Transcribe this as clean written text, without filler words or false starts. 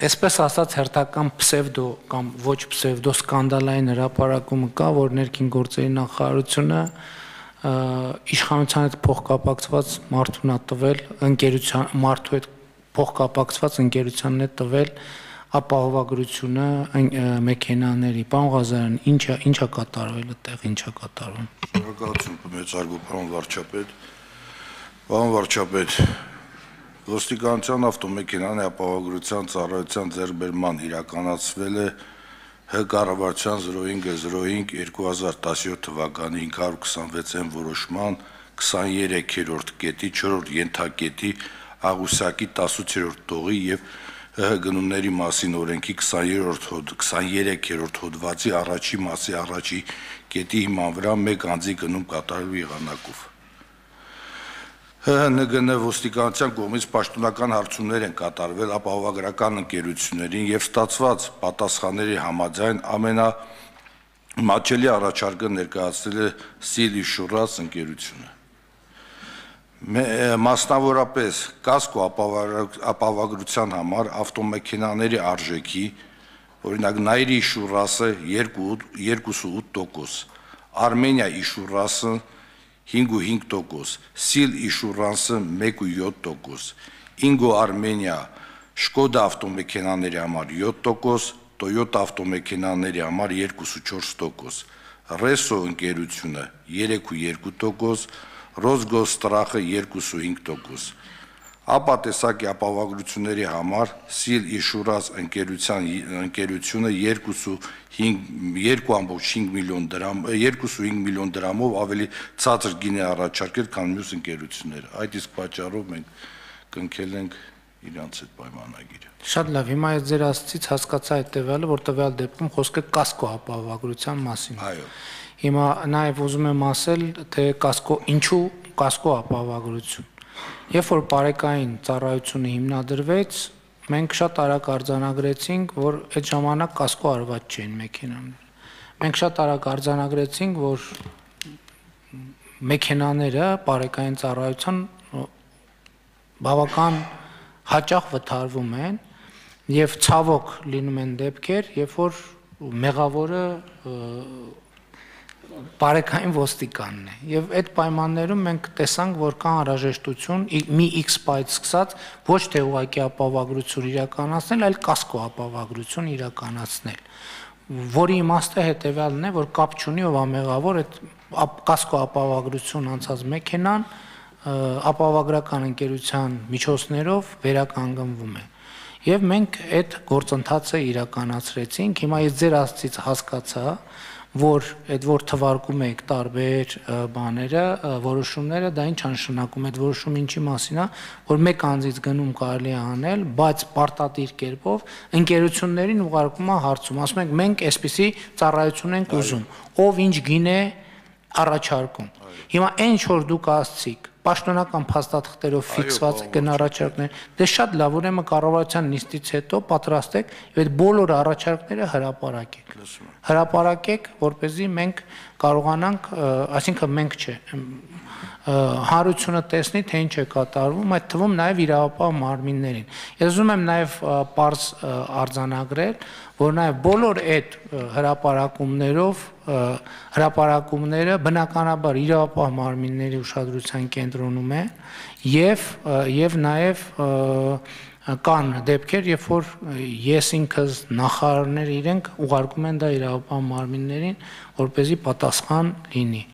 Այսպես ասած հերթական պսևդո կամ ոչ պսևդո սկանդալային հրապարակումը կա, որ ներքին գործերի նախարարությունը իշխանության հետ փոխկապակցված մարդուն է տվել մարդու հետ փոխկապակցված ընկերությանն է տվել ապահովագրությունը մեքենաների։ Պարոն Ղազարյան, ինչա կատարվել այդտեղ, ինչա կատարվում։ Շնորհակալություն կմեծարգո պարոն վարչապետ։ Պարոն վարչապետ, ոստիկանության ավտոմեքենաների ապահովագրության ծառայության ձեռքբերման իրականացվել է Հ կառավարության 05/05/2017 թվականի 526-ն որոշման 23-րդ կետի 4-րդ ենթակետի Աղյուսակի 18-րդ տողի եւ ՀՀ գնումների մասին օրենքի 23-րդ հոդվածի առաջի մասի առաջի կետի հիման վրա մեկ անձի գնում կատարելու եղանակով։ ՀՆԳՆ ոստիկանության կողմից պաշտոնական հարցումներ են կատարվել ապահովագրական ընկերություններին եւ ստացված պատասխանների համաձայն ամենամատչելի առաջարկը ներկայացրել է Seal Insurance ընկերությունը։ Մասնավորապես կասկո ապահովագրության համար ավտոմեքենաների արժեքի, օրինակ Nairi Insurance 2.8%, Armenia Insurance 5.5%, Seal Insurance 1.7%, Ingo Armenia Škoda ավտոմեքենաների համար 7%, Toyota ավտոմեքենաների համար 2.4%, Reso ընկերությունը 3.2%, Rosgostrach 2.5%, ապա տեսակի ապահովագրությունների համար Seal Insurance ընկերությունը 2.5 միլիոն դրամով ավելի ցածր գին է առաջարկել, քան մյուս ընկերությունները։ Այդ իսկ պատճառով մենք կնքել ենք իրանց այդ պայմանագիրը։ Շատ լավ, հիմա այս ձեր ասացից հասկացա հետևյալը, որ տվյալ դեպքում խոսքը կասկո ապահովագրության մասին։ Այո։ Հիմա նաև ուզում եմ ասել, թե ինչու կասկո ապահովագրություն։ Երբ որ բարեկային ծառայությունը հիմնադրվեց, մենք շատ արագ արձանագրեցինք, որ այդ ժամանակ կասկո արված չէին մեքենաները։ Մենք շատ արագ արձանագրեցինք, որ մեքենաները բարեկային ծառայության բավական հաճախ վթարվում են եւ ցավոք լինում են դեպքեր, երբ որ մեղավորը բարեկային ոստիկանն է։ Եվ այդ պայմաններում մենք տեսանք, որ կա անհրաժեշտություն մի X պայից սկսած ոչ թե ուղղակի ապահովագրություն իրականացնել, այլ կասկո ապահովագրություն իրականացնել, որի իմաստը հետևյալն է, որ կապ չունի ով ամեղավոր, այդ կասկո ապահովագրություն անցած մեքենան ապահովագրական ընկերության միջոցներով վերականգնվում է։ Եվ մենք այդ գործընթացը իրականացրեցինք։ Հիմա ես ձեր ասացից հասկացա, որ թվարկում եք տարբեր բաները, որոշումները, դա ինչ նշանակում է, այդ որոշումը ինչի մասին է, որ մեկ անձից գնում կարելի է անել, բայց պարտադիր կերպով ընկերություններին ուղարկում է հարցում, ասում ենք մենք այսպիսի ծառայություն ենք ուզում, ով ինչ գին է առաջարկում։ Հիմա այն ինչ որ դուք ասացիք, պաշտոնական փաստաթղթերով ֆիքսված են առաջարկներ, դե շատ լավ, ուրեմն կառավարության նիստից հետո պատրաստեք եւ այդ բոլոր առաջարկները հրապարակեք, որպեսզի մենք կարողանանք, այսինքն մենք չէ, հանրությունը տեսնի, թե ինչ է կատարվում, այդ թվում նաեւ իրավապահ մարմիններին։ Ես ուզում եմ նաեւ պարզ արձանագրել, որ նաեւ բոլոր այդ հրապարակումները բնականաբար իրավապահ մարմինների ուշադրության կենտրոնում է եւ նաեւ կան դեպքեր, երբ որ ես ինքս նախարարները իրենք ուղարկում են դա իրավապահ մարմիններին, որպեսզի պատասխան լինի։